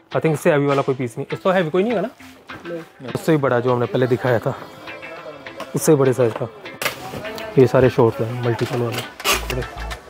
I think इससे heavy वाला कोई पीस नहीं, इससे हैवी कोई नहीं है ना, उससे भी बड़ा जो हमने पहले दिखाया था उससे बड़े साइज का। ये सारे शॉर्ट्स हैं मल्टीपल वाले,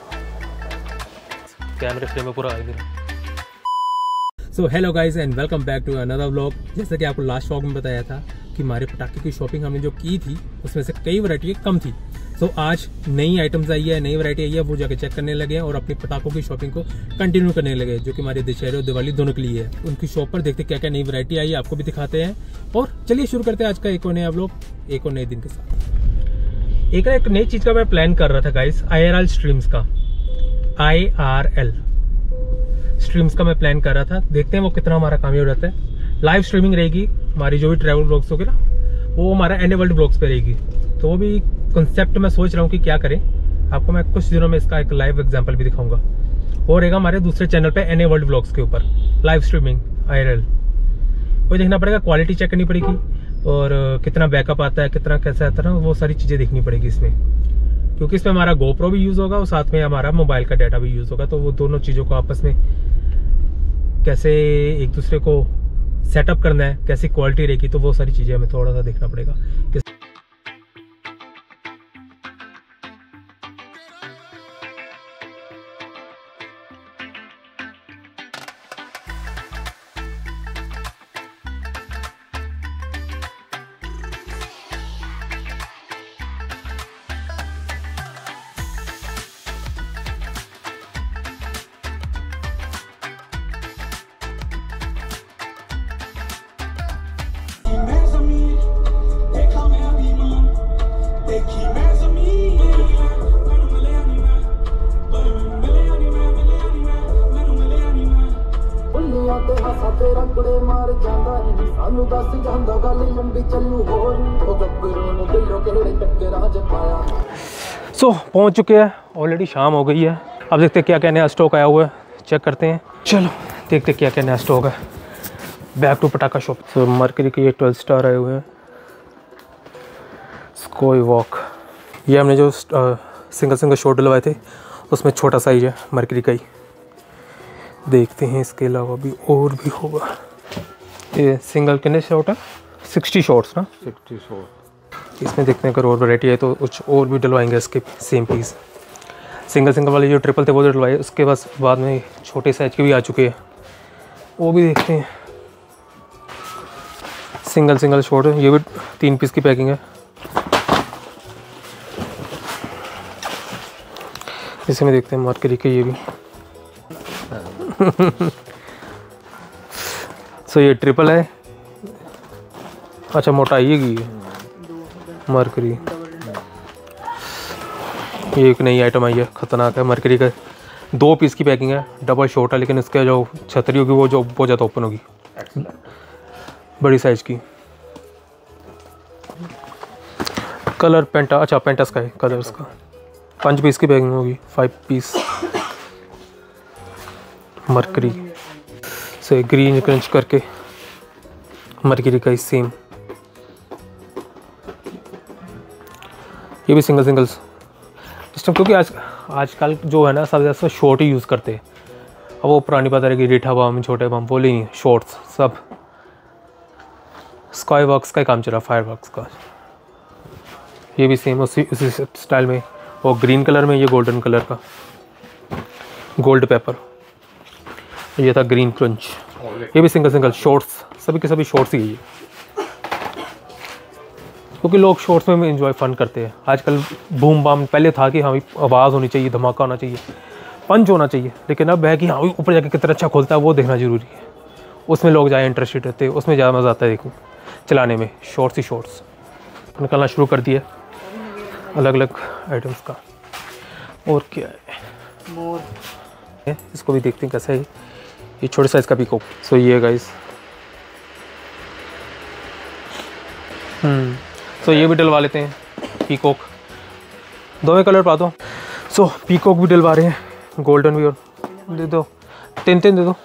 कैमरे फ्रेम में पूरा आएगा। So hello guys and welcome back to another vlog. जैसा कि आपको लास्ट व्लॉग में बताया था कि हमारे पटाखे की शॉपिंग हमने जो की थी उसमें से कई वैरायटी कम थी। तो आज नई आइटम्स आई है, नई वैरायटी आई है, वो जाके चेक करने लगे हैं और अपनी पटाखों की शॉपिंग को कंटिन्यू करने लगे, जो कि हमारे दशहरे और दिवाली दोनों के लिए है। उनकी शॉप पर देखते क्या क्या नई वैरायटी आई है, आपको भी दिखाते हैं। और चलिए शुरू करते हैं आज का एक और नया व्लॉग, एक और नए दिन के साथ। एक नई चीज का मैं प्लान कर रहा था गाइस, IRL स्ट्रीम्स का, IRL स्ट्रीम्स का मैं प्लान कर रहा था। देखते हैं वो कितना हमारा कामयाब रहता है। लाइव स्ट्रीमिंग रहेगी हमारी, जो भी ट्रैवल ब्लॉग्स होगी ना वो हमारा एनेबल्ड ब्लॉग्स पे रहेगी। तो वो भी कॉन्सेप्ट मैं सोच रहा हूँ कि क्या करें, आपको मैं कुछ दिनों में इसका एक लाइव एग्जांपल भी दिखाऊंगा। और रहेगा हमारे दूसरे चैनल पे एनेबल्ड ब्लॉग्स के ऊपर लाइव स्ट्रीमिंग IRL। वो देखना पड़ेगा, क्वालिटी चेक करनी पड़ेगी और कितना बैकअप आता है, कितना कैसा आता है ना, वो सारी चीज़ें देखनी पड़ेगी इसमें, क्योंकि इसमें हमारा GoPro भी यूज़ होगा और साथ में हमारा मोबाइल का डाटा भी यूज़ होगा। तो वो दोनों चीज़ों को आपस में कैसे एक दूसरे को सेटअप करना है, कैसी क्वालिटी रहेगी, तो वो सारी चीज़ें हमें थोड़ा सा देखना पड़ेगा। सो पहुंच चुके हैं, ऑलरेडी शाम हो गई है। अब देखते हैं क्या क्या नया स्टॉक आया हुआ है, चेक करते हैं। चलो देखते क्या क्या नया स्टॉक है। बैक टू पटाखा शॉप। सो मर्करी के ये 12 स्टार आए हुए हैं, स्काई वॉक। ये हमने जो सिंगल शॉट डलवाए थे उसमें छोटा साइज है मर्करी का ही। देखते हैं इसके अलावा भी और भी होगा। ये सिंगल कितने शॉट है? 60 शॉट्स ना, 60 शॉट। इसमें देखते हैं अगर और वैरायटी है तो कुछ और भी डलवाएंगे इसके सेम पीस। सिंगल वाले जो ट्रिपल थे वो डलवाए, उसके बाद में छोटे साइज के भी आ चुके हैं, वो भी देखते हैं। सिंगल शॉट है, ये भी 3 पीस की पैकिंग है। इसमें देखते हैं मर्करी के ये भी। सो ये ट्रिपल है, अच्छा मोटाई की है मर्करी। ये एक नई आइटम आई है, खतरनाक है मर्करी का। 2 पीस की पैकिंग है, डबल शॉट है, लेकिन इसका जो छतरी होगी वो जो बहुत ज़्यादा ओपन होगी, बड़ी साइज की। कलर पेंटा, अच्छा पेंटास का है कलर इसका। 5 पीस की पैकिंग होगी, 5 पीस मर्करी से ग्रीन क्रंच करके मर्करी का ही सेम। ये भी सिंगल सिस्टम, क्योंकि आजकल जो है ना सब ज़्यादा शॉर्ट ही यूज़ करते हैं। अब वो पुरानी बात रहेगी, रीठा बम, छोटे बम बोले नहीं, शॉर्ट्स सब। स्काई वर्क्स का ही काम चला, फायर वर्क्स का। ये भी सेम उसी स्टाइल में, और ग्रीन कलर में, ये गोल्डन कलर का गोल्ड पेपर। ये था ग्रीन क्रंच। ये भी सिंगल शॉर्ट्स, सभी के सभी शॉर्ट्स ही है, क्योंकि लोग शॉर्ट्स में एंजॉय फन करते हैं। आजकल बूम बाम, पहले था कि हाँ आवाज़ होनी चाहिए, धमाका होना चाहिए, पंच होना चाहिए, लेकिन अब है कि हाँ ऊपर जाके कितना अच्छा खोलता है वो देखना ज़रूरी है। उसमें लोग ज़्यादा इंटरेस्टेड रहते हैं, उसमें ज़्यादा मज़ा आता है देखो चलाने में। शॉर्ट्स ही शॉर्ट्स निकालना शुरू कर दिया अलग अलग आइटम्स का। और क्या है, इसको भी देखते हैं कैसा है। ये छोटे साइज़ का पीकॉक। सो ये गाइस, सो ये भी डलवा लेते हैं पीकॉक, दोनों कलर पा दो। सो पीकॉक भी डलवा रहे हैं, गोल्डन भी, और दे दो 3 दे दो।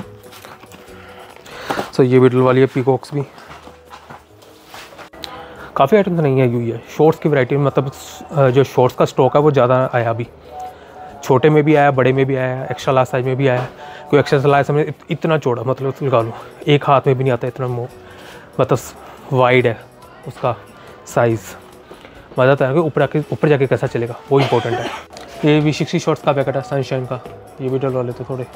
सो ये भी डलवा लिया पीकॉक्स भी। काफ़ी आइटम्स नहीं आई हुई है। शॉर्ट्स की वैरायटी मतलब जो शॉर्ट्स का स्टॉक है वो ज़्यादा आया अभी, छोटे में भी आया, बड़े में भी आया, एक्स्ट्रा लार्ज साइज में भी आया। कोई एक्स्ट्रा लार्ज साइज में इतना चौड़ा मतलब लगा लो एक हाथ में भी नहीं आता, इतना मतलब वाइड है उसका साइज़। मज़ा आता है कि ऊपर जाके कैसा चलेगा, वो इम्पोर्टेंट है। ये V60 शॉर्ट्स का पैकेट है सनशाइन का, ये भी डलवा लेते थोड़े,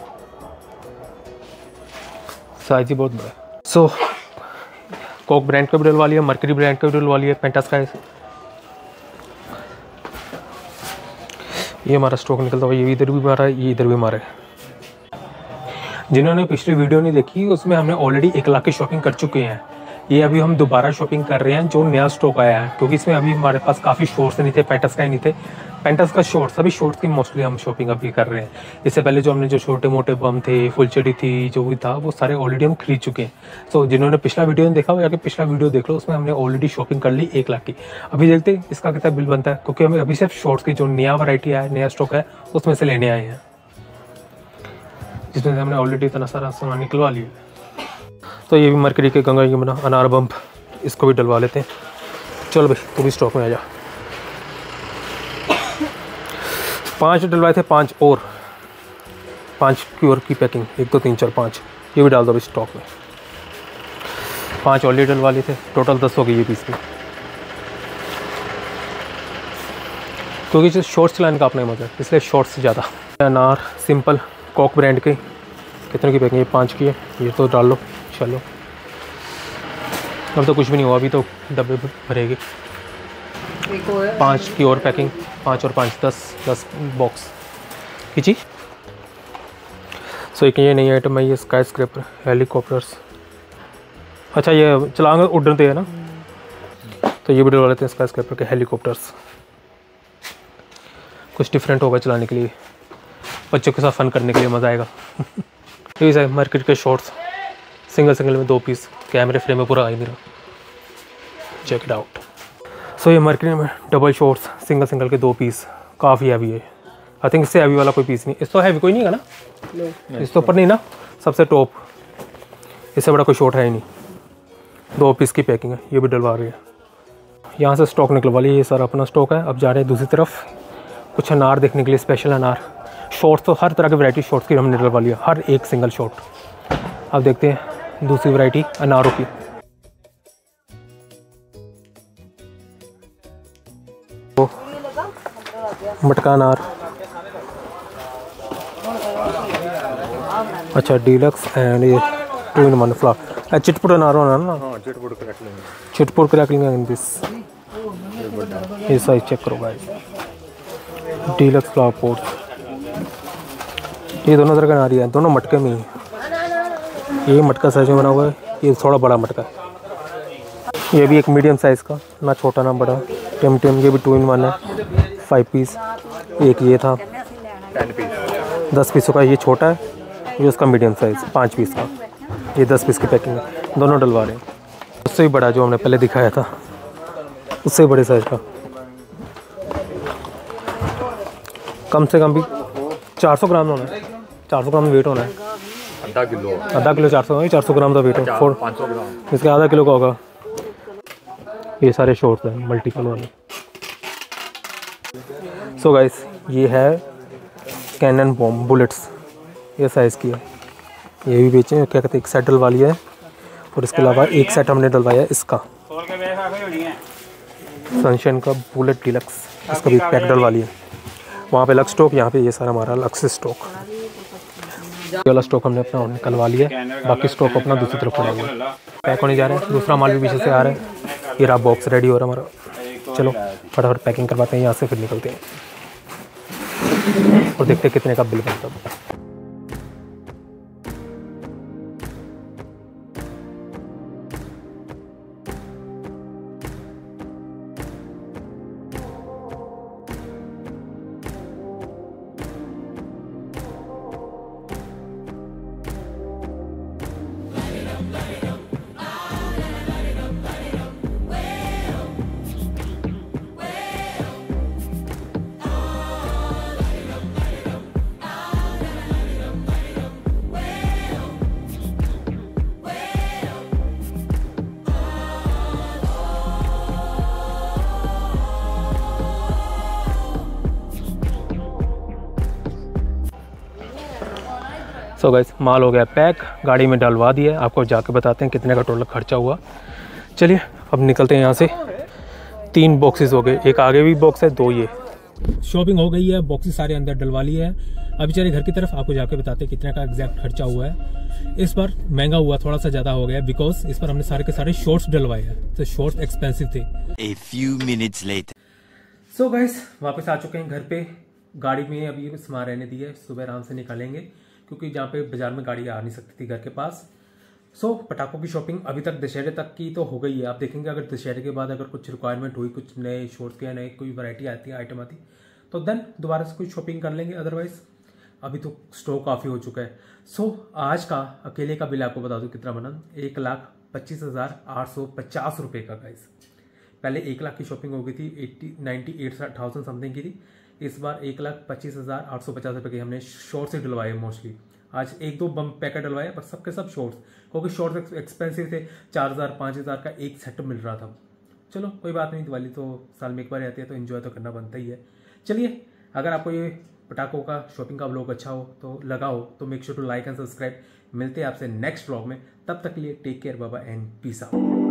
साइज ही बहुत बड़ा है। सो कोक ब्रांड का भी डलवा लिया, मर्करी ब्रांड का भी डलवा लिया, पेंटास्काई। ये हमारा स्टॉक निकलता हुआ, ये इधर भी मारा है, ये इधर भी मारा है। जिन्होंने पिछली वीडियो नहीं देखी उसमें हमने ऑलरेडी 1 लाख की शॉपिंग कर चुके हैं। ये अभी हम दोबारा शॉपिंग कर रहे हैं जो नया स्टॉक आया है, क्योंकि इसमें अभी हमारे पास काफ़ी शॉर्ट्स नहीं थे, पेंटास्काई नहीं थे। पेंटास का शॉर्ट्स, अभी शॉर्ट्स की मोस्टली हम शॉपिंग अभी कर रहे हैं। इससे पहले जो हमने जो छोटे मोटे बम थे, फुल चढ़ी थी, जो भी था वो सारे ऑलरेडी हम खरीद चुके हैं। सो जिन्होंने पिछला वीडियो नहीं देखा वो जाके पिछला वीडियो देख लो, उसमें हमने ऑलरेडी शॉपिंग कर ली 1 लाख की। अभी देखते हैं इसका कितना बिल बनता है, क्योंकि हमें अभी सिर्फ शॉर्ट्स की जो नया वैरायटी है, नया स्टॉक है, उसमें से लेने आए हैं, जिसमें से हमने ऑलरेडी इतना सारा सामान निकलवा लिया। तो ये भी मर्करी के गंगा यमुना अनार बम्प, इसको भी डलवा लेते हैं। चलो भाई तू भी स्टॉक में आ जा। 5 डलवाए थे, 5 और 5 क्यूर की पैकिंग, 1 2 3 4 5, ये भी डाल दो अभी स्टॉक में। 5 ऑलरेडी डलवा लिए थे, टोटल 10 हो गई ये पीस की। क्योंकि जो शॉर्ट्स चलाने का अपना ही मजा है, इसलिए शॉर्ट्स से ज़्यादा। अनार सिंपल कॉक ब्रांड के, कितने की पैकिंग? ये 5 की है, ये तो डाल लो। चलो अब तो कुछ भी नहीं हुआ, अभी तो डब्बे भरेगी। 5 की और पैकिंग, 5 और 5 10 बॉक्स खींची। सो एक ये नई आइटम है, ये स्काई स्क्रैपर हेलीकॉप्टर्स। अच्छा ये चलाएंगे उड़ते हैं ना, तो ये भी डलवा लेते हैं स्काई स्क्रैपर के हेलीकॉप्टर्स। कुछ डिफरेंट होगा चलाने के लिए, बच्चों के साथ फन करने के लिए मज़ा आएगा। ये है मार्केट के शॉर्ट्स, सिंगल में 2 पीस, कैमरे फ्रेम में पूरा आई मेरा, चेक इट आउट। सो ये मार्केट में डबल शॉर्ट्स सिंगल के 2 पीस, काफ़ी हैवी है। आई थिंक इससे हैवी वाला कोई पीस नहीं, इस तो हैवी कोई नहीं है ना, इस तो ऊपर नहीं ना, सबसे टॉप, इससे बड़ा कोई शॉर्ट है ही नहीं। 2 पीस की पैकिंग है, ये भी डलवा रही है। यहाँ से स्टॉक निकलवा लिया, ये सारा अपना स्टॉक है। अब जा रहे हैं दूसरी तरफ, कुछ अनार देखने के लिए, स्पेशल अनार शॉर्ट्स। तो हर तरह की वैरायटी शॉर्ट्स की हमने डलवा लिया, हर एक सिंगल शॉर्ट। अब देखते हैं दूसरी वैरायटी अनारों की। मटका अनार, अच्छा डीलक्स एंड ये 2 in 1 फ्लावर। चिटपुट अनार होना ना, चिटपुट क्रैकलिंग इन दिस। ये साइज चेक करो गाइस, डीलक्स फ्लावर पोर्ट। ये दोनों तरह का अनार है, दोनों मटके में ही। ये मटका साइज में बना हुआ है, ये थोड़ा बड़ा मटका है। ये भी एक मीडियम साइज़ का, ना छोटा ना बड़ा, टिम। ये भी 2 in 1 है, 5 पीस। एक ये था 10 पीसों का, ये छोटा है, ये उसका मीडियम साइज़ 5 पीस का। ये 10 पीस की पैकिंग है, दोनों डलवा रहे हैं। उससे भी बड़ा जो हमने पहले दिखाया था, उससे बड़े साइज़ का, कम से कम भी 400 ग्राम होना है, 400 ग्राम वेट होना है। आधा किलो 400 ग्राम का वेट है, 500 ग्राम इसका आधा किलो का होगा। ये सारे शॉर्ट्स हैं मल्टीपल वाले। सो गाइस ये है कैनन बॉम्ब बुलेट्स, ये साइज़ की है। ये भी बेचे हैं, क्या कहते हैं, एक सेट डलवा लिया है, और इसके अलावा एक सेट हमने डलवाया है इसका सनशाइन का बुलेट डीलक्स, इसका भी पैक डलवा लिया। वहाँ पे अलग स्टॉक, यहाँ पे ये सारा हमारा अलग से स्टॉक। ये वाला स्टॉक हमने अपना निकलवा लिया, बाकी स्टॉक अपना दूसरी तरफ पड़ा हुआ है। पैक होने जा रहा है, दूसरा माल भी पीछे से आ रहा है। ये रहा बॉक्स रेडी हो रहा है हमारा। चलो फटाफट पैकिंग करवाते हैं यहाँ से, फिर निकलते हैं और देखते हैं कितने का बिल बनता है। सो गाइस माल हो गया पैक, गाड़ी में डलवा दिया। आपको जाके बताते हैं कितने का टोटल खर्चा हुआ। चलिए अब निकलते हैं यहाँ से। 3 बॉक्सेस हो गए, एक आगे भी बॉक्स है, 2 ये। शॉपिंग हो गई है, बॉक्सेस सारे अंदर डलवा लिए हैं। अभी चलिए घर की तरफ, आपको जाके बताते हैं कितने का एग्जैक्ट खर्चा हुआ है। इस बार महंगा हुआ, थोड़ा सा ज्यादा हो गया बिकॉज इस बार हमने सारे के सारे शॉर्ट्स डलवाए हैं, तो शॉर्ट्स एक्सपेंसिव थे। A few minutes later. So guys वापस आ चुके हैं घर पे। गाड़ी में अभी सामान रहने दी है, सुबह आराम से निकालेंगे क्योंकि जहाँ पे बाजार में गाड़ी आ नहीं सकती थी घर के पास। सो पटाखों की शॉपिंग अभी तक दशहरे तक की तो हो गई है। आप देखेंगे अगर दशहरे के बाद अगर कुछ रिक्वायरमेंट हुई, कुछ नए शॉर्ट्स के या नए कोई वैरायटी आती है, आइटम आती, तो देन दोबारा से कुछ शॉपिंग कर लेंगे। अदरवाइज अभी तो स्टॉक काफ़ी हो चुका है। सो आज का अकेले का बिल आपको बता दूं कितना बना, 1,25,850 रुपये का गाइस। पहले 1 लाख की शॉपिंग हो गई थी, 98,000 समथिंग की थी। इस बार 1,25,850 रुपये की हमने शॉर्ट्स से डलवाए मोस्टली। आज 1-2 बम पैकेट डलवाए, पर सबके सब शॉर्ट्स, क्योंकि शॉर्ट्स एक्सपेंसिव थे। 4,000 5,000 का एक सेट मिल रहा था। चलो कोई बात नहीं, दिवाली तो साल में एक बार आती है, तो एंजॉय तो करना बनता ही है। चलिए, अगर आपको ये पटाखों का शॉपिंग का व्लॉग अच्छा हो तो लगा हो तो make sure to like and subscribe. मिलते हैं आपसे नेक्स्ट व्लॉग में, तब तक के लिए take care, bye bye and peace out.